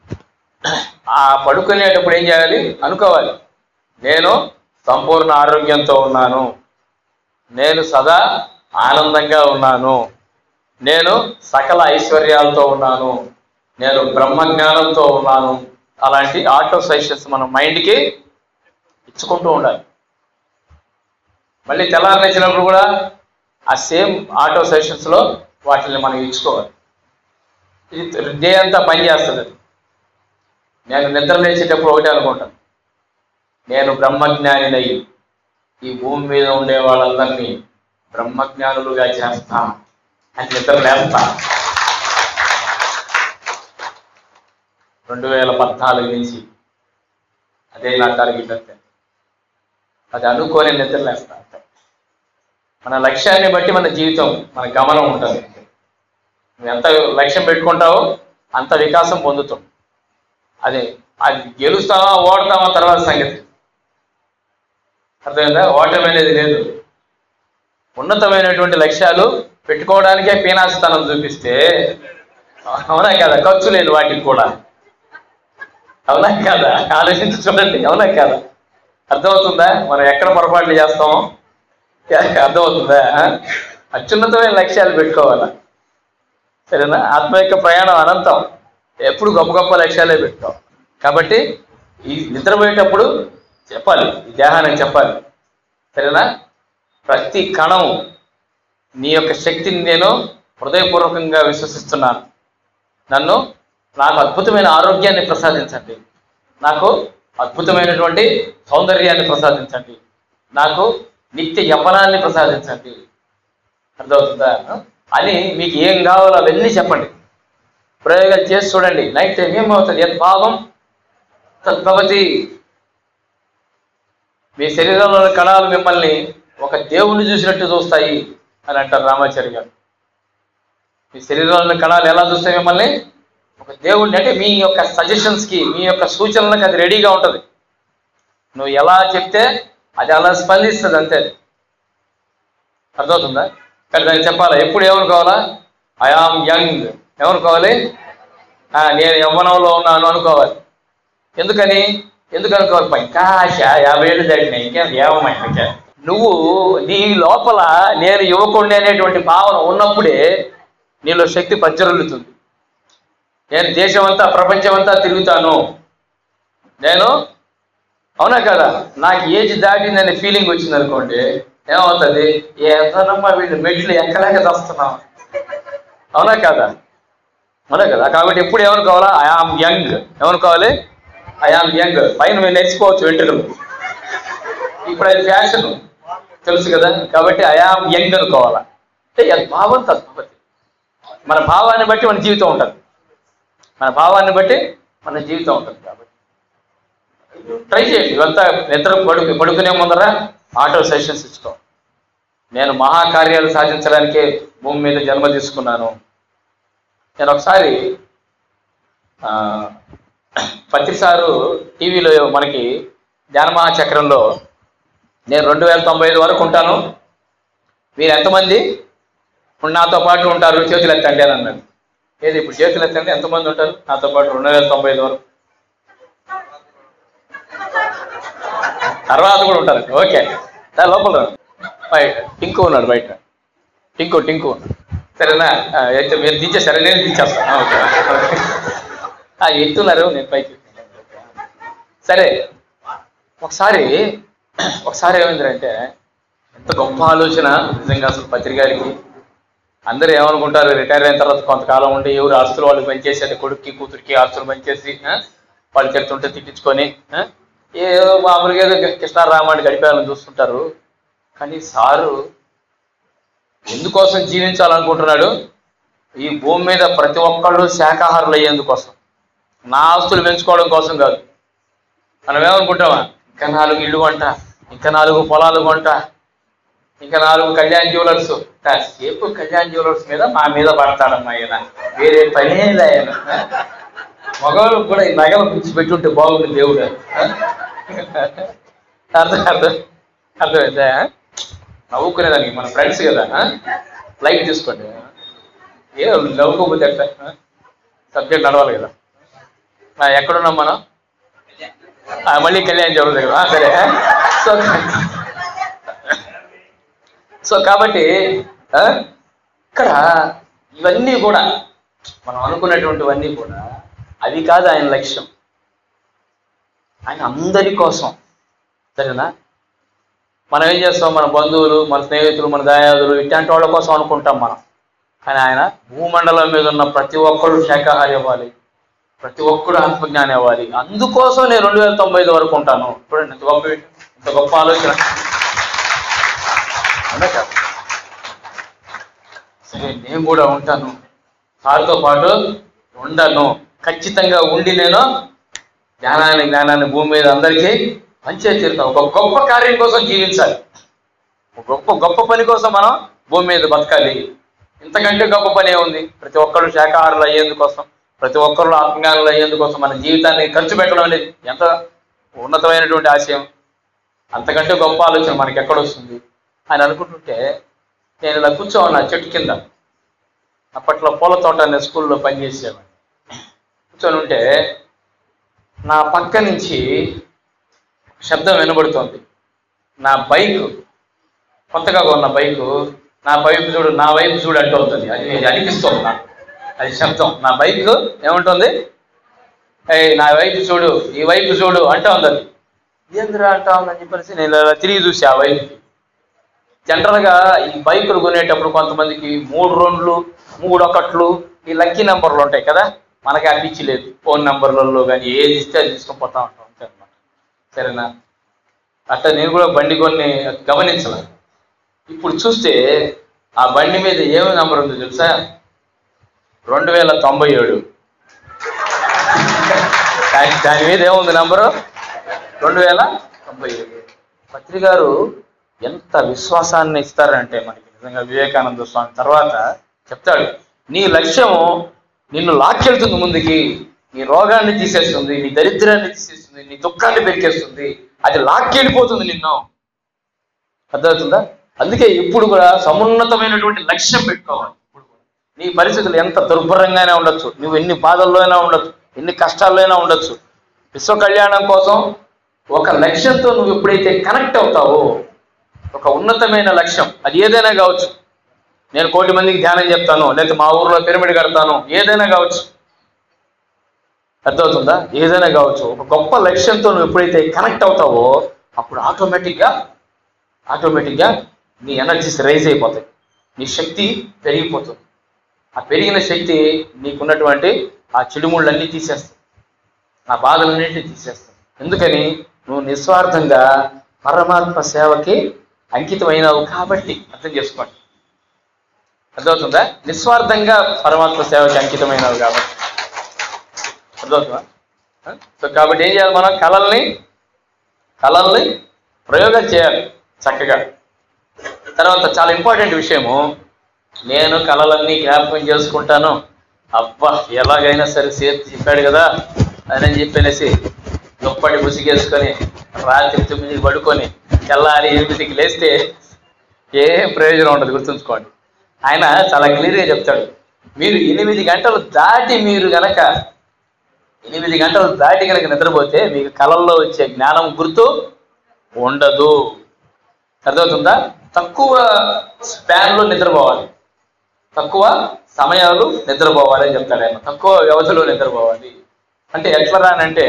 ఆ పడుకునేటప్పుడు ఏం చేయాలి? అనుకోవాలి, నేను సంపూర్ణ ఆరోగ్యంతో ఉన్నాను, నేను సదా ఆనందంగా ఉన్నాను, నేను సకల ఐశ్వర్యాలతో ఉన్నాను, నేను బ్రహ్మజ్ఞానంతో ఉన్నాను. అలాంటి ఆటో సజెషన్స్ మనం మైండ్కి ఇచ్చుకుంటూ ఉండాలి. మళ్ళీ తెల్లారి లేచినప్పుడు కూడా ఆ సేమ్ ఆటో సజెషన్స్లో వాటిని మనం ఇచ్చుకోవాలి. ఇది డే అంతా పనిచేస్తుంది. నేను నిద్ర లేచేటప్పుడు ఒకటే అనుకుంటాను, నేను బ్రహ్మజ్ఞానినై ఈ భూమి మీద ఉండే వాళ్ళందరినీ బ్రహ్మజ్ఞానులుగా చేస్తా అని నిద్ర లేస్తా. 2014 నుంచి అదే నా టార్గెట్. అంతే, అది అనుకోని నిద్ర లేస్తా. మన లక్ష్యాన్ని బట్టి మన జీవితం, మన గమనం ఉంటుంది. నువ్వు ఎంత లక్ష్యం పెట్టుకుంటావో అంత వికాసం పొందుతాం. అది గెలుస్తావా ఓడతావా తర్వాత సంగతి. అర్థమైందా? ఓటమి అనేది లేదు. ఉన్నతమైనటువంటి లక్ష్యాలు పెట్టుకోవడానికే పీనాస్థానం చూపిస్తే, అవునా కదా, ఖర్చు లేదు వాటికి కూడా, అవునా కదా? ఆలోచించి చూడండి, అవునా కదా? అర్థమవుతుందా మనం ఎక్కడ పొరపాట్లు చేస్తామో? అర్థమవుతుందా? అత్యున్నతమైన లక్ష్యాలు పెట్టుకోవాలా, సరేనా? ఆత్మ యొక్క ప్రయాణం అనంతం, ఎప్పుడు గొప్ప గొప్ప లక్ష్యాలే పెట్టుకోవాలి. కాబట్టి ఈ నిద్రపోయేటప్పుడు చెప్పాలి, ఈ దేహానికి చెప్పాలి, సరేనా? ప్రతి కణం నీ యొక్క శక్తిని నేను హృదయపూర్వకంగా విశ్వసిస్తున్నాను. నాకు అద్భుతమైన ఆరోగ్యాన్ని ప్రసాదించండి, నాకు అద్భుతమైనటువంటి సౌందర్యాన్ని ప్రసాదించండి, నాకు నిత్య యవ్వనాన్ని ప్రసాదించండి. అర్థమవుతుందా? అని మీకు ఏం కావాలో అవన్నీ చెప్పండి, ప్రయోగాలు చేసి చూడండి. నైట్ టైం ఏమవుతుంది? యద్భావం తద్భవతి మీ శరీరంలోని కణాలు మిమ్మల్ని ఒక దేవుణ్ణి చూసినట్టు చూస్తాయి అని అంటారు రామాచారి గారు. మీ శరీరంలోని కణాలు ఎలా చూస్తాయి మిమ్మల్ని? ఒక దేవుణ్ణి. అంటే మీ యొక్క సజెషన్స్కి, మీ యొక్క సూచనలకు అది రెడీగా ఉంటుంది. నువ్వు ఎలా చెప్తే అది అలా స్పందిస్తుంది, అంతే. అర్థమవుతుందా? కానీ దానికి చెప్పాలా? ఎప్పుడు ఏమనుకోవాలా? I am young. ఏమనుకోవాలి? నేను యవ్వనంలో ఉన్నాను అనుకోవాలి. ఎందుకు అనుకోవాలి? ఇంకా 50 ఏళ్ళు దాటినాయి, ఇంకేం ఏమమైనా. నువ్వు నీ లోపల నేను యువకుడిని అనేటువంటి భావన ఉన్నప్పుడే నీలో శక్తి పచ్చరులుతుంది. నేను దేశమంతా, ప్రపంచమంతా తిరుగుతాను, నేను, అవునా కదా? నాకు ఏజ్ దాటిందనే ఫీలింగ్ వచ్చింది అనుకోండి, ఏమవుతుంది? ఎంతనమ్మా వీళ్ళు మెట్లు ఎక్కలేక వస్తున్నాం, అవునా కదా? కాబట్టి ఎప్పుడు ఏమనుకోవాలా? I am young. ఏమనుకోవాలి? I am young. పైన మీరు నేర్చుకోవచ్చు వెంట్రుకలు, ఇప్పుడు అది ఫ్యాషన్, తెలుసు కదా? కాబట్టి ఐ ఆమ్ యంగ్ అనుకోవాలా. అంటే భావం తత్పతి. మన భావాన్ని బట్టి మన జీవితం ఉంటుంది. కాబట్టి ట్రై చేయండి. ఇవంతా నిద్ర పడుకునే ముందర ఆటో సెషన్స్ ఇచ్చుకో. నేను మహాకార్యాలు సాధించడానికే భూమి మీద జన్మ తీసుకున్నాను. నేను ఒకసారి పత్రిసారు టీవీలో మనకి ధ్యాన మహాచక్రంలో నేను 2095 వరకు ఉంటాను, మీరు ఎంతమంది నాతో పాటు ఉంటారు చేతులు ఎత్తండి అని అన్నాడు. ఏది ఇప్పుడు చేతులు ఎత్తండి, ఎంతమంది ఉంటారు నాతో పాటు 2095 వరకు? తర్వాత కూడా ఉంటారు. ఓకే, లోపల బయట టింకు ఉన్నాడు, బయట టింకు ఉన్నాడు. సరేనా? అయితే మీరు దించేసారా? నేను దించేస్తాను. ఓకే, ఎత్తున్నారు, నేను పైకి. సరే, ఒకసారి ఏమైందంటే, ఎంత గొప్ప ఆలోచన నిజంగా అసలు పత్రికారికి. అందరూ ఏమనుకుంటారు, రిటైర్ అయిన తర్వాత కొంతకాలం ఉండి ఎవరు ఆస్తులు వాళ్ళు పనిచేసి, కొడుక్కి కూతురికి ఆస్తులు పనిచేసి వాళ్ళు తిడుతుంటే తిట్టించుకొని ఏదో మామూలుగా ఏదో కృష్ణారామాన్ని గడిపేయాలని చూస్తుంటారు. కానీ సారు ఎందుకోసం జీవించాలనుకుంటున్నాడు? ఈ భూమి మీద ప్రతి ఒక్కళ్ళు శాకాహారులు అయ్యేందుకోసం, నా ఆస్తులు పెంచుకోవడం కోసం కాదు. మనం ఏమనుకుంటామా? ఇంకా 4 ఇళ్ళు కొంట, ఇంకా 4 పొలాలు కొంట, ఇంకా 4 కళ్యాణ్ జ్యువెలర్స్. కాసేపు కళ్యాణ్ జ్యువెలర్స్ మీద మా మీద పడతాడమ్మా ఆయన, వేరే పనే ఆయన. మగవాళ్ళు కూడా ఈ నగలు పిచ్చి పెట్టుంటే బాగుంది దేవుడు. అర్థమైందా? నవ్వుకునేదానికి మన ఫ్రెండ్స్ కదా, లైట్ తీసుకోండి. ఏ నవ్వుకోకపోతే ఎట్లా? సబ్జెక్ట్ నడవాలి కదా. ఎక్కడున్నాం మనం? మళ్ళీ కళ్యాణ్ జ్యువెలర్స్ దగ్గర. సరే. సో కాబట్టి ఇక్కడ ఇవన్నీ కూడా మనం అనుకున్నటువంటివన్నీ కూడా అవి కాదు ఆయన లక్ష్యం. ఆయన అందరి కోసం. సరేనా? మనం ఏం చేస్తాం? మన బంధువులు, మన స్నేహితులు, మన దాయాదులు, ఇట్లాంటి వాళ్ళ కోసం అనుకుంటాం మనం. కానీ ఆయన భూమండలం మీద ఉన్న ప్రతి ఒక్కరు శాకాహారి అవ్వాలి, ప్రతి ఒక్కరు ఆత్మజ్ఞానం అవ్వాలి. అందుకోసం నేను 2095 వరకు ఉంటాను. చూడండి ఎంత గొప్ప ఆలోచన. సరే, నేను కూడా ఉంటాను, సార్తో పాటు ఉండను, ఖచ్చితంగా ఉండి నేను జ్ఞానాన్ని భూమి మీద అందరికీ మంచిగా తీరుతాం. ఒక గొప్ప కార్యం కోసం జీవించాలి, గొప్ప పని కోసం మనం భూమి మీద బతకాలి. ఇంతకంటే గొప్ప పని ఏముంది? ప్రతి ఒక్కరు శాకాహారులు అయ్యేందుకోసం, ప్రతి ఒక్కరు ఆత్మజ్ఞానులు అయ్యేందుకోసం మన జీవితాన్ని ఖర్చు పెట్టడం అనేది ఎంత ఉన్నతమైనటువంటి ఆశయం. అంతకంటే గొప్ప ఆలోచన మనకి ఎక్కడొస్తుంది అని అనుకుంటుంటే, నేను ఇలా కూర్చోన్నా చెట్టు కింద. అప్పట్లో పూల తోట అనే స్కూల్లో పనిచేసేవాడిని. కూర్చొని ఉంటే నా పక్క నుంచి శబ్దం వినబడుతోంది. నా బైక్, కొత్తగా కొన్న బైకు, నా వైపు చూడు అంటూ ఉంటుంది. అది అనిపిస్తుంది నాకు, అది శబ్దం. నా బైక్ ఏముంటుంది? నా వైపు చూడు, ఈ వైపు చూడు అంటూ ఉంది. అది ఏంద్రా అంటా ఉందని చెప్పేసి నేను తిరిగి చూసి ఆ వైపుకి. జనరల్గా ఈ బైకులు కొనేటప్పుడు కొంతమందికి 3 2 3 1 ఈ లక్కీ నెంబర్లు ఉంటాయి కదా, మనకి ఆ పిచ్చి లేదు. ఫోన్ నెంబర్లలో కానీ ఏది ఇస్తే అది తీసుకొని పోతా ఉంటాం అంతే అనమాట. సరేనా? అట్లా నేను కూడా బండి కొన్ని గమనించాల. ఇప్పుడు చూస్తే ఆ బండి మీద ఏమి నెంబర్ ఉందో తెలుసా? 2097. దాని మీద ఏముంది నెంబరు? 2097. పత్రి గారు ఎంత విశ్వాసాన్ని ఇస్తారంటే మనకి, నిజంగా వివేకానంద స్వామి తర్వాత చెప్తాడు, నీ లక్ష్యము నిన్ను లాక్కెళ్తుంది ముందుకి, నీ రోగాన్ని తీసేస్తుంది, నీ దరిద్రాన్ని తీసేస్తుంది, నీ దుఃఖాన్ని పెరికేస్తుంది, అది లాక్కెళ్ళిపోతుంది నిన్ను. అర్థమవుతుందా? అందుకే ఇప్పుడు కూడా సమున్నతమైనటువంటి లక్ష్యం పెట్టుకోవాలి. ఇప్పుడు కూడా నీ పరిస్థితులు ఎంత దుర్భరంగానే ఉండొచ్చు, నువ్వు ఎన్ని బాధల్లో అయినా ఉండొచ్చు, ఎన్ని కష్టాల్లో అయినా ఉండొచ్చు, విశ్వ కళ్యాణం కోసం ఒక లక్ష్యంతో నువ్వు ఎప్పుడైతే కనెక్ట్ అవుతావో, ఒక ఉన్నతమైన లక్ష్యం, అది ఏదైనా కావచ్చు, నేను 1,00,00,000 మందికి ధ్యానం చెప్తాను, లేకపోతే మా ఊర్లో పిరమిడ్ కడతాను, ఏదైనా కావచ్చు. అర్థమవుతుందా? ఏదైనా కావచ్చు. ఒక గొప్ప లక్ష్యంతో నువ్వు ఎప్పుడైతే కనెక్ట్ అవుతావో అప్పుడు ఆటోమేటిక్గా నీ ఎనర్జీస్ రైజ్ అయిపోతాయి, నీ శక్తి పెరిగిపోతుంది. ఆ పెరిగిన శక్తి నీకున్నటువంటి ఆ చిడుముళ్ళన్నీ తీసేస్తాయి, ఆ బాధలన్నింటినీ తీసేస్తాయి. ఎందుకని? నువ్వు నిస్వార్థంగా పరమాత్మ సేవకి అంకితమైనవు కాబట్టి. అర్థం చేసుకోండి. అర్థమవుతుందా? నిస్వార్థంగా పరమాత్మ సేవకి అంకితమైనవు కాబట్టి. అర్థమవుతుందా? సో కాబట్టి ఏం చేయాలి? మనం కళల్ని ప్రయోగం చేయాలి చక్కగా. తర్వాత చాలా ఇంపార్టెంట్ విషయము, నేను కళలన్నీ జ్ఞాపకం చేసుకుంటాను, అబ్బా ఎలాగైనా సరే సేఫ్ చెప్పాడు కదా అని చెప్పనేసి దుప్పటి ముసిగేసుకొని రాత్రి 9కి పడుకొని తెల్లారి 8కి లేస్తే ఏం ప్రయోజనం ఉండదు. గుర్తుంచుకోండి. ఆయన చాలా క్లియర్గా చెప్తాడు, మీరు 8 గంటలు దాటి కనుక నిద్రపోతే మీకు కళల్లో వచ్చే జ్ఞానం గుర్తు ఉండదు. అర్థమవుతుందా? తక్కువ స్పాన్లో నిద్రపోవాలి, తక్కువ సమయాలు నిద్రపోవాలి అని చెప్తాడు ఆయన. తక్కువ వ్యవధిలో నిద్రపోవాలి అంటే ఎట్లా రానంటే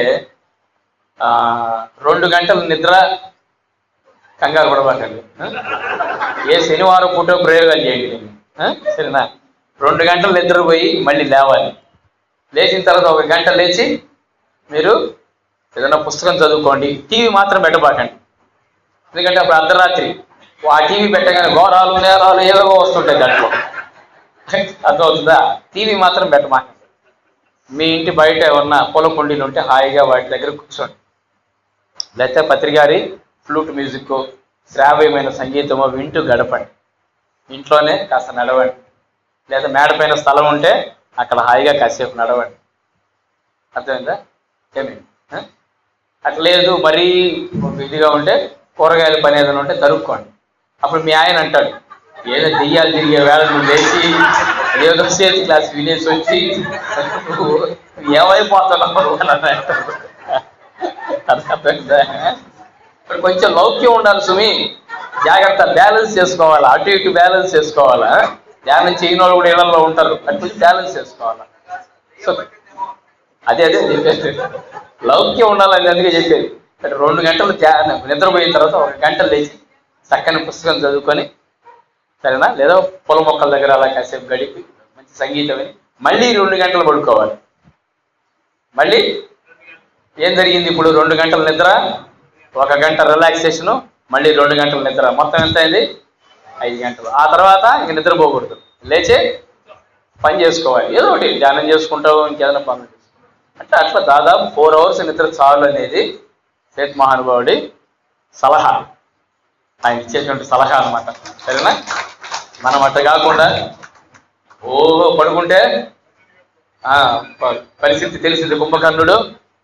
2 గంటల నిద్ర కంగారు పడబాకండి. ఏ శనివారం పూట ప్రయోగాలు చేయండి సరేనా? 2 గంటలు నిద్రపోయి మళ్ళీ లేవాలి. లేచిన తర్వాత 1 గంట లేచి మీరు ఏదైనా పుస్తకం చదువుకోండి. టీవీ మాత్రం పెట్టబాకండి, ఎందుకంటే అప్పుడు అర్ధరాత్రి ఆ టీవీ పెట్టగానే ఘోరాలు నేరాలు ఏవో వస్తుంటాయి దాంట్లో. అర్థమవుతుందా? టీవీ మాత్రం పెట్టమాకండి. మీ ఇంటి బయట ఏమన్నా పొలం కుండీలు ఉంటే హాయిగా వాటి దగ్గర కూర్చోండి, లేకపోతే పత్రికారి ఫ్లూట్ మ్యూజిక్ శ్రావ్యమైన సంగీతమో వింటూ గడపండి. ఇంట్లోనే కాస్త నడవండి, లేదా మేడపైన స్థలం ఉంటే అక్కడ హాయిగా కాసేపు నడవండి. అర్థమైందా? ఏమేమి అట్లా లేదు మరీ ఇదిగా ఉంటే కూరగాయల పని ఏదైనా ఉంటే తరుక్కోండి. అప్పుడు మీ ఆయన అంటాడు, ఏదో దెయ్యాలు తిరిగే వేళ నువ్వు లేచి ఏదో సేతి క్లాస్ వినేసి వచ్చి ఏమైపోతున్నావు అని అంటాడు. అర్థమైందా? ఇప్పుడు కొంచెం లౌక్యం ఉండాలి సుమి, జాగ్రత్త, బ్యాలెన్స్ చేసుకోవాలా, అటు ఇటు బ్యాలెన్స్ చేసుకోవాలా. ధ్యానం చేయని వాళ్ళు కూడా ఇళ్లలో ఉంటారు, అటు కొంచెం బ్యాలెన్స్ చేసుకోవాలా. సో అదే చెప్పేది, లౌక్యం ఉండాలని అందుకే చెప్పేది. 2 గంటలు నిద్రపోయిన తర్వాత 1 గంట లేచి చక్కని పుస్తకం చదువుకొని సరేనా, లేదా పొల మొక్కల దగ్గర అలా కాసేపు గడిపి మంచి సంగీతం విని మళ్ళీ 2 గంటలు పడుకోవాలి. మళ్ళీ ఏం జరిగింది? ఇప్పుడు 2 గంటల నిద్ర, 1 గంట రిలాక్సేషను, మళ్ళీ 2 గంటల నిద్ర, మొత్తం ఎంత అయింది? 5 గంటలు. ఆ తర్వాత ఇంక నిద్రపోకూడదు, లేచి పని చేసుకోవాలి. ఏదో ఒకటి ధ్యానం చేసుకుంటావు, ఇంకేదైనా పనులు అంటే అట్లా దాదాపు 4 అవర్స్ నిద్ర చాలు అనేది సేత్ మహానుభావుడి సలహా, ఆయన ఇచ్చేటువంటి సలహా అనమాట. సరేనా? మనం అట్ట కాకుండా పడుకుంటే పరిస్థితి తెలిసింది. కుంభకర్ణుడు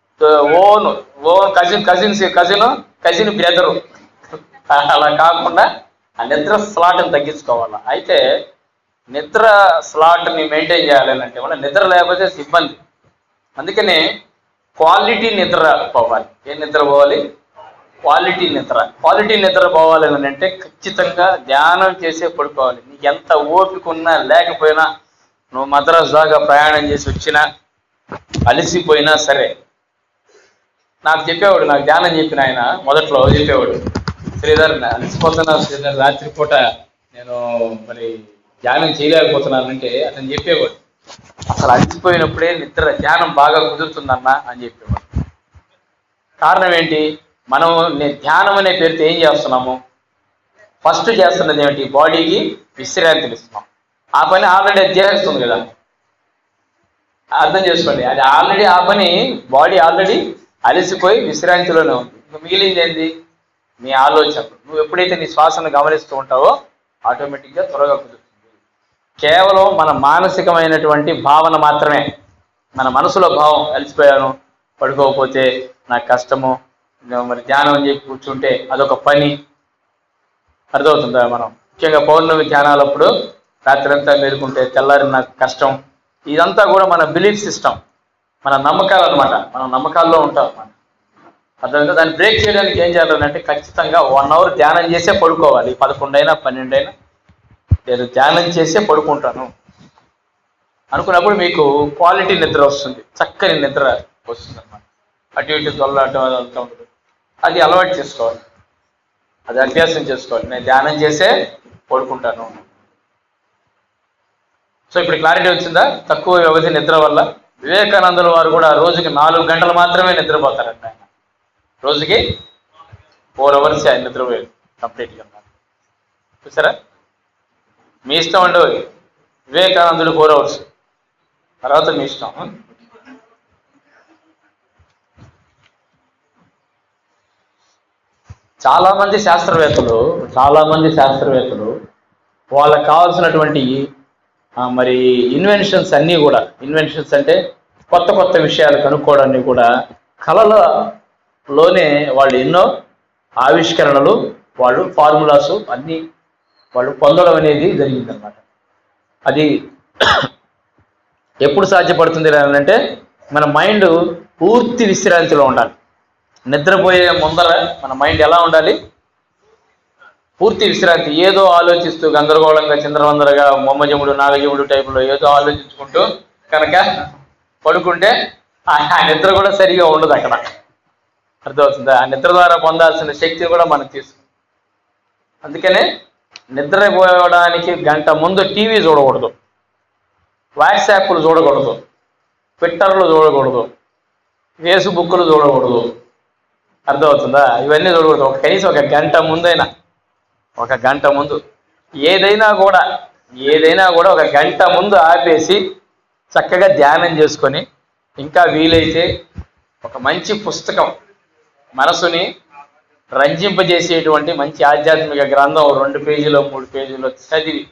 కజిన్ బ్రదరు, అలా కాకుండా ఆ నిద్ర స్లాట్ని తగ్గించుకోవాలి. అయితే నిద్ర స్లాట్ని మెయింటైన్ చేయాలని అంటే మన నిద్ర లేకపోతే ఇబ్బంది. అందుకనే క్వాలిటీ నిద్ర పోవాలి. ఏం నిద్ర పోవాలి? క్వాలిటీ నిద్ర పోవాలి అని అంటే ఖచ్చితంగా ధ్యానం చేసే పడుకోవాలి. నీకు ఎంత ఓపిక ఉన్నా లేకపోయినా, నువ్వు మద్రాసు దాకా ప్రయాణం చేసి వచ్చినా అలసిపోయినా సరే, నాకు చెప్పేవాడు, నాకు ధ్యానం చెప్పిన ఆయన మొదట్లో చెప్పేవాడు, శ్రీధర్ అలసిపోతున్నా శ్రీధర్, రాత్రిపూట నేను మరి ధ్యానం చేయలేకపోతున్నానంటే అతను చెప్పేవాడు, అసలు అలసిపోయినప్పుడే నిద్ర ధ్యానం బాగా కుదురుతుందన్నా అని చెప్పేవాడు. కారణం ఏంటి? మనం ధ్యానం అనే పేరుతో ఏం చేస్తున్నాము? ఫస్ట్ చేస్తున్నది ఏమిటి? బాడీకి విశ్రాంతిని ఇస్తున్నాం. ఆ పని ఆల్రెడీ అది చేస్తుంది కదా, అర్థం చేసుకోండి. అది ఆల్రెడీ ఆ పని బాడీ ఆల్రెడీ అలసిపోయి విశ్రాంతిలోనే ఉంది. మిగిలింది ఏంటి? నీ ఆలోచనలు. నువ్వు ఎప్పుడైతే నీ శ్వాసను గమనిస్తూ ఉంటావో ఆటోమేటిక్గా త్వరగా కుదురుతుంది. కేవలం మన మానసికమైనటువంటి భావన మాత్రమే, మన మనసులో భావం, అలసిపోయాను, పడుకోకపోతే నాకు కష్టము, మరి ధ్యానం అని చెప్పి కూర్చుంటే అదొక పని. అర్థమవుతుందా? మనం ముఖ్యంగా పౌర్ణమి ధ్యానాలప్పుడు రాత్రంతా మేలుకుంటే తెల్లారి నాకు కష్టం. ఇదంతా కూడా మన బిలీఫ్ సిస్టమ్, మన నమ్మకాలు అనమాట. మనం నమ్మకాల్లో ఉంటాం అన్నమాట. అర్థమైందా? దాన్ని బ్రేక్ చేయడానికి ఏం చేయాలంటే ఖచ్చితంగా 1 అవర్ ధ్యానం చేసే పడుకోవాలి. 11 అయినా 12 అయినా నేను ధ్యానం చేసే పడుకుంటాను అనుకున్నప్పుడు మీకు క్వాలిటీ నిద్ర వస్తుంది, చక్కని నిద్ర వస్తుంది అన్నమాట. అటు ఇటు తొలలాటం అదంతా ఉంటుంది. అది అలవాటు చేసుకోవాలి, అది అభ్యాసం చేసుకోవాలి. నేను ధ్యానం చేసే పడుకుంటాను. సో ఇప్పుడు క్లారిటీ వచ్చిందా? తక్కువ వ్యవధి నిద్ర వల్ల వివేకానందుల వారు కూడా రోజుకి 4 గంటలు మాత్రమే నిద్రపోతారంట. ఆయన రోజుకి 4 అవర్స్ ఆయన నిద్రపోయారు కంప్లీట్గా. చూసారా? మీ ఇష్టం అండి. వివేకానందుడు 4 అవర్స్, తర్వాత మీ ఇష్టం. చాలామంది శాస్త్రవేత్తలు వాళ్ళకి కావాల్సినటువంటి మరి ఇన్వెన్షన్స్ అన్నీ కూడా, ఇన్వెన్షన్స్ అంటే కొత్త కొత్త విషయాలు కనుక్కోవడాన్ని కూడా కళలలోనే వాళ్ళు ఎన్నో ఆవిష్కరణలు, వాళ్ళు ఫార్ములాసు అన్నీ వాళ్ళు పొందడం అనేది జరిగిందనమాట. అది ఎప్పుడు సాధ్యపడుతుంది అంటే మన మైండ్ పూర్తి విశ్రాంతిలో ఉండాలి. నిద్రపోయే ముందర మన మైండ్ ఎలా ఉండాలి? పూర్తి విశ్రాంతి. ఏదో ఆలోచిస్తూ గందరగోళంగా, చిందరవందరగా, మొమ్మజముడు నాగజముడు టైపులో ఏదో ఆలోచించుకుంటూ కనుక పడుకుంటే ఆ నిద్ర కూడా సరిగా ఉండదు అక్కడ. అర్థమవుతుందా? ఆ నిద్ర ద్వారా పొందాల్సిన శక్తిని కూడా మనం తీసుకుంటాం. అందుకనే నిద్రపోవడానికి గంట ముందు టీవీ చూడకూడదు, వాట్సాప్లు చూడకూడదు, ట్విట్టర్లు చూడకూడదు, ఫేస్బుక్లు చూడకూడదు. అర్థమవుతుందా? ఇవన్నీ చూడకూడదు. కనీసం ఒక గంట ముందైనా, ఒక గంట ముందు ఏదైనా కూడా ఒక గంట ముందు ఆపేసి చక్కగా ధ్యానం చేసుకొని, ఇంకా వీలైతే ఒక మంచి పుస్తకం, మనసుని రంజింపజేసేటువంటి మంచి ఆధ్యాత్మిక గ్రంథం 2 పేజీలో 3 పేజీలో చదివి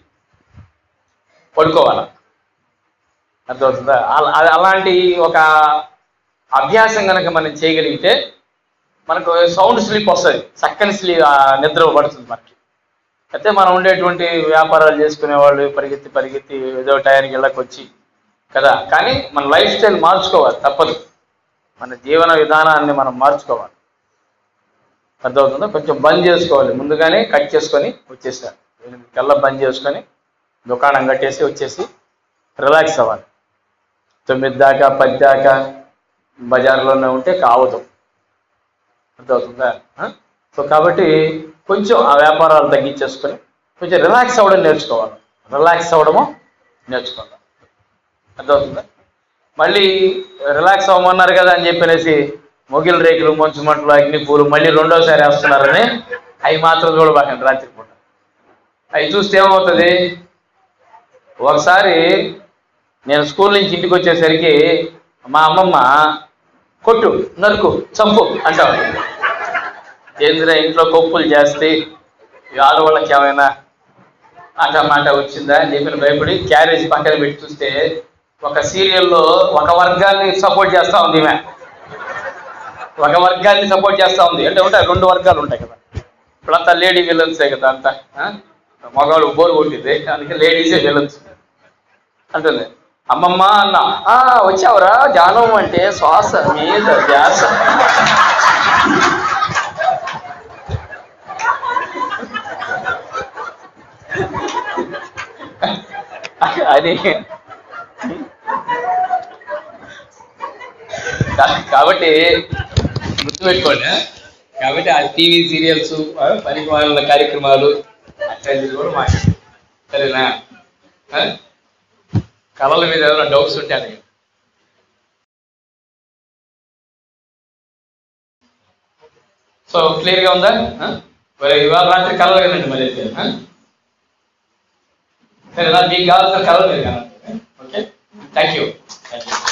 పడుకోవాలి. అర్థమవుతుందా? అలాంటి ఒక అభ్యాసం కనుక మనం చేయగలిగితే మనకు సౌండ్ స్లీప్ వస్తుంది, చక్కని నిద్ర పడుతుంది మనకి. అయితే మనం ఉండేటువంటి వ్యాపారాలు చేసుకునే వాళ్ళు పరిగెత్తి ఏదో టయానికి ఇళ్ళకి వచ్చి కదా. కానీ మన లైఫ్ స్టైల్ మార్చుకోవాలి, తప్పదు. మన జీవన విధానాన్ని మనం మార్చుకోవాలి. అర్థమవుతుందా? కొంచెం బంద్ చేసుకోవాలి, ముందుగానే కట్ చేసుకొని వచ్చేసారు. 8 కల్లా బంద్ చేసుకొని దుకాణం కట్టేసి వచ్చేసి రిలాక్స్ అవ్వాలి. 9 దాకా 10 దాకా బజార్లోనే ఉంటే కావదు. అర్థమవుతుందా? సో కాబట్టి కొంచెం ఆ వ్యాపారాలు తగ్గించేసుకొని కొంచెం రిలాక్స్ అవ్వడం నేర్చుకోవాలి. అర్థమవుతుందా? మళ్ళీ రిలాక్స్ అవ్వమన్నారు కదా అని చెప్పనేసి మొగిల్ రేకులు, మంచు మంటలు, అగ్నిపూలు మళ్ళీ 2వసారి వేస్తున్నారని అవి మాత్రం చూడబాకండి రాత్రిపూట. అవి చూస్తే ఏమవుతుంది? ఒకసారి నేను స్కూల్ నుంచి ఇంటికి వచ్చేసరికి మా అమ్మమ్మ కొట్టు, నరుకు, చంపు అంటావు. ఏందిరా ఇంట్లో కొప్పులు చేస్తే ఆడవాళ్ళకి ఏమైనా మాట వచ్చిందా అని చెప్పిన భయపడి క్యారేజ్ పక్కన పెట్టి చూస్తే ఒక సీరియల్లో ఒక వర్గాన్ని సపోర్ట్ చేస్తూ ఉంది. ఈమె ఒక వర్గాన్ని సపోర్ట్ చేస్తూ ఉంది. అంటే ఉంటాయి 2 వర్గాలు ఉంటాయి కదా. ఇప్పుడంతా లేడీ విలన్సే కదా, అంతా మగవాళ్ళు బోరు కొట్టింది, అందుకే లేడీసే విలన్స్ అంటుంది. అమ్మమ్మ అన్న వచ్చావురా, ధ్యానం అంటే శ్వాస మీద ధ్యాస. అది కాబట్టి గుర్తుపెట్టుకోండి. కాబట్టి ఆ టీవీ సీరియల్స్, పరిమాణాల కార్యక్రమాలు అట్లాంటివి కూడా మాట్లాడు. సరేనా? కళల మీద ఏమైనా డౌట్స్ ఉంటాయి. సో క్లియర్గా ఉందా? మరి ఇవాళ రాత్రి కళలు కదండి మరి అయితే. సరేనా? మీకు కావాల్సిన కళలు మీరు కావాలి. Okay, thank you.